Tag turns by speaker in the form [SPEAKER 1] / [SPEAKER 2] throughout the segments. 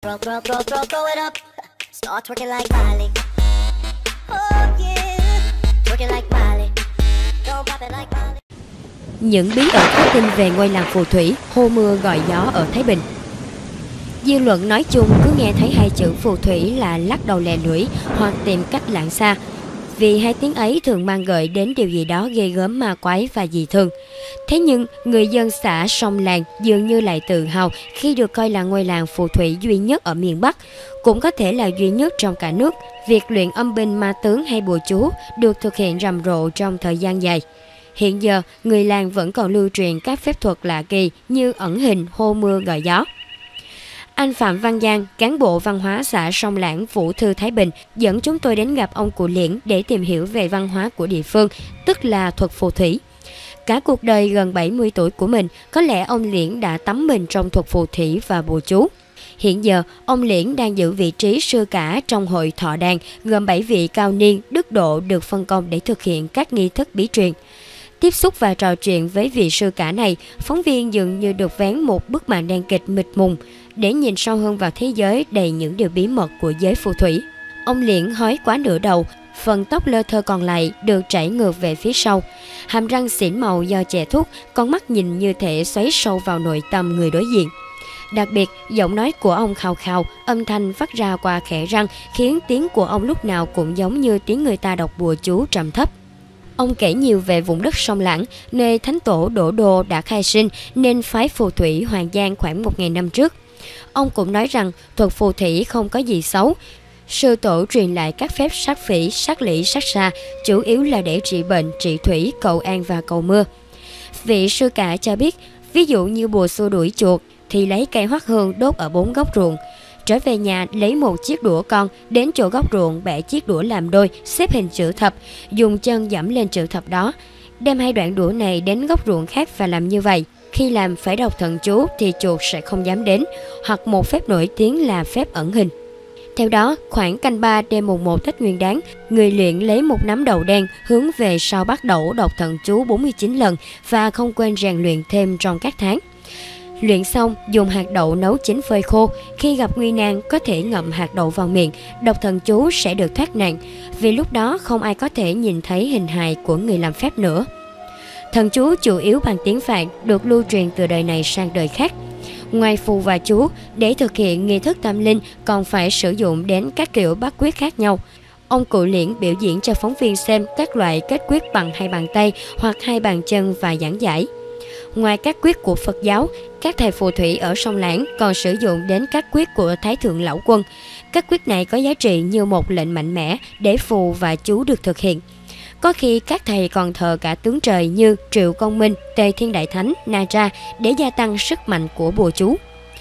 [SPEAKER 1] Throw it up. Start twerking like Miley. Oh yeah. Twerking like Miley. Don't pop it like Miley.
[SPEAKER 2] Những bí ẩn khó tin về ngôi làng phù thủy hô mưa gọi gió ở Thái Bình. Dư luận nói chung cứ nghe thấy hai chữ phù thủy là lắc đầu lè lưỡi hoặc tìm cách lảng xa, vì hai tiếng ấy thường mang gợi đến điều gì đó ghê gớm ma quái và dị thường. Thế nhưng người dân xã Sông Làng dường như lại tự hào khi được coi là ngôi làng phù thủy duy nhất ở miền Bắc, cũng có thể là duy nhất trong cả nước. Việc luyện âm binh ma tướng hay bùa chú được thực hiện rầm rộ trong thời gian dài. Hiện giờ, người làng vẫn còn lưu truyền các phép thuật lạ kỳ như ẩn hình, hô mưa gọi gió. Anh Phạm Văn Giang, cán bộ văn hóa xã Sông Lãng, Vũ Thư, Thái Bình, dẫn chúng tôi đến gặp ông cụ Liễn để tìm hiểu về văn hóa của địa phương, tức là thuật phù thủy. Cả cuộc đời gần 70 tuổi của mình, có lẽ ông Liễn đã tắm mình trong thuật phù thủy và bùa chú. Hiện giờ, ông Liễn đang giữ vị trí sư cả trong hội thọ đàn, gồm 7 vị cao niên, đức độ được phân công để thực hiện các nghi thức bí truyền. Tiếp xúc và trò chuyện với vị sư cả này, phóng viên dường như được vén một bức màn đen kịch mịt mùng để nhìn sâu hơn vào thế giới đầy những điều bí mật của giới phù thủy. Ông Liễn hói quá nửa đầu, phần tóc lơ thơ còn lại được chảy ngược về phía sau. Hàm răng xỉn màu do chè thuốc, con mắt nhìn như thể xoáy sâu vào nội tâm người đối diện. Đặc biệt, giọng nói của ông khào khào, âm thanh phát ra qua kẽ răng khiến tiếng của ông lúc nào cũng giống như tiếng người ta đọc bùa chú trầm thấp. Ông kể nhiều về vùng đất Sông Lãng, nơi thánh tổ Đỗ Đô đã khai sinh nên phái phù thủy Hoàng Giang khoảng 1000 năm trước. Ông cũng nói rằng thuật phù thủy không có gì xấu. Sư tổ truyền lại các phép sát phỉ, sát lỷ, sát xa, chủ yếu là để trị bệnh, trị thủy, cầu an và cầu mưa. Vị sư cả cho biết, ví dụ như bùa xua đuổi chuột thì lấy cây hoắc hương đốt ở 4 góc ruộng. Trở về nhà lấy một chiếc đũa con, đến chỗ góc ruộng bẻ chiếc đũa làm đôi, xếp hình chữ thập, dùng chân giẫm lên chữ thập đó. Đem hai đoạn đũa này đến góc ruộng khác và làm như vậy. Khi làm phải đọc thần chú thì chuột sẽ không dám đến, hoặc một phép nổi tiếng là phép ẩn hình. Theo đó, khoảng canh 3 đêm mùng 1 Tết Nguyên Đán, người luyện lấy một nắm đậu đen hướng về sau Bát Đẩu đọc thần chú 49 lần và không quên rèn luyện thêm trong các tháng. Luyện xong, dùng hạt đậu nấu chín phơi khô. Khi gặp nguy nan, có thể ngậm hạt đậu vào miệng, đọc thần chú sẽ được thoát nạn, vì lúc đó không ai có thể nhìn thấy hình hài của người làm phép nữa. Thần chú chủ yếu bằng tiếng Phạn, được lưu truyền từ đời này sang đời khác. Ngoài phù và chú, để thực hiện nghi thức tâm linh còn phải sử dụng đến các kiểu bắt quyết khác nhau. Ông cụ Liễn biểu diễn cho phóng viên xem các loại kết quyết bằng hai bàn tay hoặc hai bàn chân và giảng giải. Ngoài các quyết của Phật giáo, các thầy phù thủy ở Sông Lãng còn sử dụng đến các quyết của Thái Thượng Lão Quân. Các quyết này có giá trị như một lệnh mạnh mẽ để phù và chú được thực hiện. Có khi các thầy còn thờ cả tướng trời như Triệu Công Minh, Tề Thiên Đại Thánh, Na Tra để gia tăng sức mạnh của bùa chú.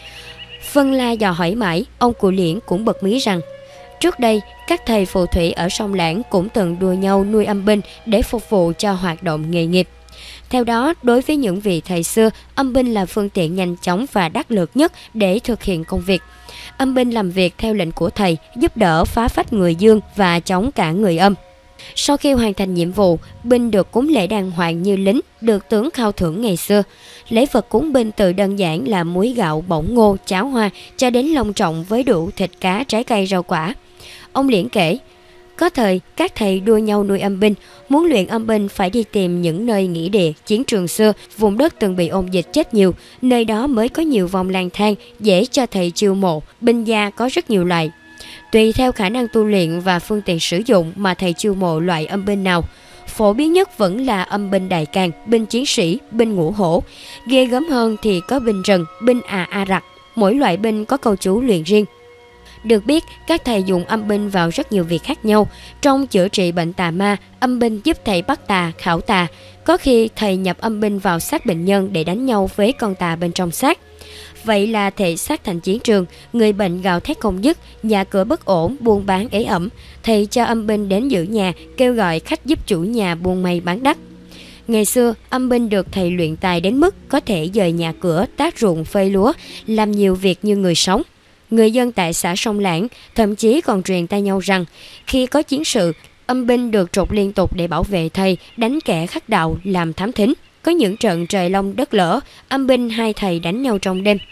[SPEAKER 2] Vân La dò hỏi mãi, ông cụ Liễn cũng bật mí rằng trước đây, các thầy phù thủy ở Sông Lãng cũng từng đua nhau nuôi âm binh để phục vụ cho hoạt động nghề nghiệp. Theo đó, đối với những vị thầy xưa, âm binh là phương tiện nhanh chóng và đắc lực nhất để thực hiện công việc. Âm binh làm việc theo lệnh của thầy, giúp đỡ phá phách người dương và chống cả người âm. Sau khi hoàn thành nhiệm vụ, binh được cúng lễ đàng hoàng như lính, được tướng khao thưởng ngày xưa. Lễ vật cúng binh từ đơn giản là muối gạo, bỏng ngô, cháo hoa cho đến long trọng với đủ thịt cá, trái cây, rau quả. Ông Liễn kể, có thời các thầy đua nhau nuôi âm binh, muốn luyện âm binh phải đi tìm những nơi nghĩa địa, chiến trường xưa, vùng đất từng bị ôn dịch chết nhiều, nơi đó mới có nhiều vong lang thang, dễ cho thầy chiêu mộ, binh gia có rất nhiều loại. Tùy theo khả năng tu luyện và phương tiện sử dụng mà thầy chiêu mộ loại âm binh nào. Phổ biến nhất vẫn là âm binh đại càn, binh chiến sĩ, binh ngũ hổ. Ghê gớm hơn thì có binh rừng, binh a rặc. Mỗi loại binh có câu chú luyện riêng. Được biết, các thầy dùng âm binh vào rất nhiều việc khác nhau. Trong chữa trị bệnh tà ma, âm binh giúp thầy bắt tà, khảo tà. Có khi thầy nhập âm binh vào xác bệnh nhân để đánh nhau với con tà bên trong xác. Vậy là thể xác thành chiến trường, người bệnh gào thét không dứt, nhà cửa bất ổn, buôn bán ế ẩm. Thầy cho âm binh đến giữ nhà, kêu gọi khách giúp chủ nhà buôn may bán đắt. Ngày xưa, âm binh được thầy luyện tài đến mức có thể dời nhà cửa, tác ruộng phơi lúa, làm nhiều việc như người sống. Người dân tại xã Sông Lãng thậm chí còn truyền tai nhau rằng khi có chiến sự, âm binh được trục liên tục để bảo vệ thầy, đánh kẻ khắc đạo, làm thám thính. Có những trận trời long đất lở, âm binh hai thầy đánh nhau trong đêm.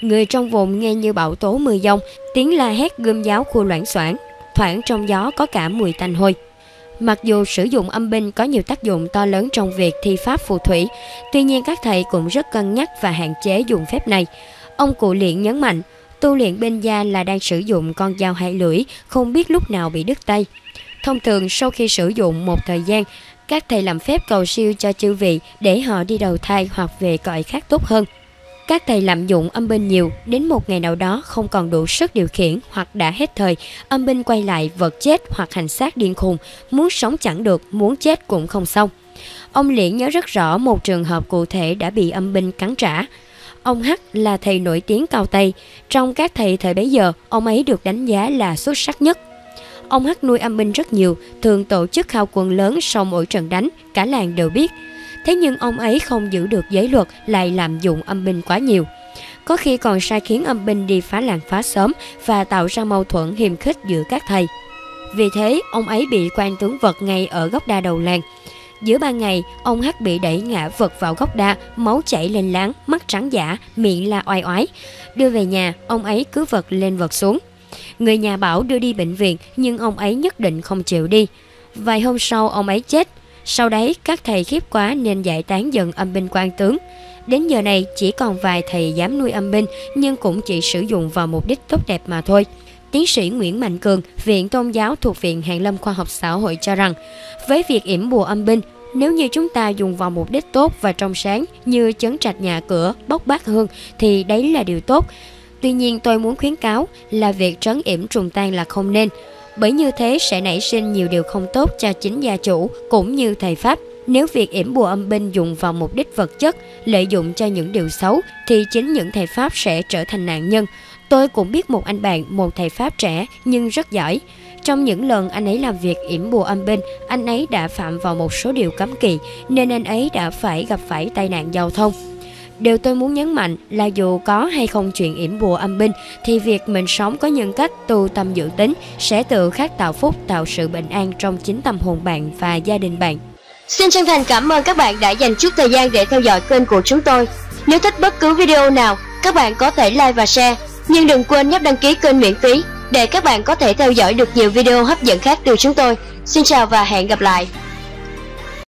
[SPEAKER 2] Người trong vùng nghe như bão tố mưa giông, tiếng la hét gươm giáo khua loảng xoảng, thoảng trong gió có cả mùi tanh hôi. Mặc dù sử dụng âm binh có nhiều tác dụng to lớn trong việc thi pháp phù thủy, tuy nhiên các thầy cũng rất cân nhắc và hạn chế dùng phép này. Ông Cụ Liện nhấn mạnh, tu luyện binh gia là đang sử dụng con dao hai lưỡi, không biết lúc nào bị đứt tay. Thông thường sau khi sử dụng một thời gian, các thầy làm phép cầu siêu cho chư vị để họ đi đầu thai hoặc về cõi khác tốt hơn. Các thầy lạm dụng âm binh nhiều, đến một ngày nào đó không còn đủ sức điều khiển hoặc đã hết thời, âm binh quay lại vật chết hoặc hành xác điên khùng, muốn sống chẳng được, muốn chết cũng không xong. Ông Liễn nhớ rất rõ một trường hợp cụ thể đã bị âm binh cắn trả. Ông Hắc là thầy nổi tiếng cao Tây, trong các thầy thời bấy giờ, ông ấy được đánh giá là xuất sắc nhất. Ông Hắc nuôi âm binh rất nhiều, thường tổ chức khao quân lớn sau mỗi trận đánh, cả làng đều biết. Thế nhưng ông ấy không giữ được giới luật, lại lạm dụng âm binh quá nhiều. Có khi còn sai khiến âm binh đi phá làng phá xóm và tạo ra mâu thuẫn hiềm khích giữa các thầy. Vì thế, ông ấy bị quan tướng vật ngay ở gốc đa đầu làng. Giữa ban ngày, ông Hắc bị đẩy ngã vật vào gốc đa, máu chảy lên láng, mắt trắng dã, miệng la oai oái. Đưa về nhà, ông ấy cứ vật lên vật xuống. Người nhà bảo đưa đi bệnh viện, nhưng ông ấy nhất định không chịu đi. Vài hôm sau, ông ấy chết. Sau đấy, các thầy khiếp quá nên giải tán dần âm binh quan tướng. Đến giờ này, chỉ còn vài thầy dám nuôi âm binh, nhưng cũng chỉ sử dụng vào mục đích tốt đẹp mà thôi. Tiến sĩ Nguyễn Mạnh Cường, Viện Tôn giáo thuộc Viện Hàn lâm Khoa học Xã hội cho rằng, với việc yểm bùa âm binh, nếu như chúng ta dùng vào mục đích tốt và trong sáng như chấn trạch nhà cửa, bốc bát hương thì đấy là điều tốt. Tuy nhiên tôi muốn khuyến cáo là việc trấn yểm trùng tang là không nên, bởi như thế sẽ nảy sinh nhiều điều không tốt cho chính gia chủ cũng như thầy pháp. Nếu việc yểm bùa âm binh dùng vào mục đích vật chất, lợi dụng cho những điều xấu, thì chính những thầy pháp sẽ trở thành nạn nhân. Tôi cũng biết một anh bạn, một thầy pháp trẻ nhưng rất giỏi. Trong những lần anh ấy làm việc yểm bùa âm binh, anh ấy đã phạm vào một số điều cấm kỵ, nên anh ấy đã phải gặp phải tai nạn giao thông. Điều tôi muốn nhấn mạnh là dù có hay không chuyện yểm bùa âm binh, thì việc mình sống có nhân cách, tu tâm dự tính sẽ tự khắc tạo phúc, tạo sự bình an trong chính tâm hồn bạn và gia đình bạn.
[SPEAKER 3] Xin chân thành cảm ơn các bạn đã dành chút thời gian để theo dõi kênh của chúng tôi. Nếu thích bất cứ video nào, các bạn có thể like và share, nhưng đừng quên nhấp đăng ký kênh miễn phí để các bạn có thể theo dõi được nhiều video hấp dẫn khác từ chúng tôi. Xin chào và hẹn gặp lại.